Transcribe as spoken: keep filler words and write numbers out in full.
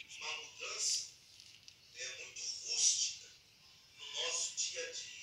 uma mudança é, muito rústica no nosso dia a dia.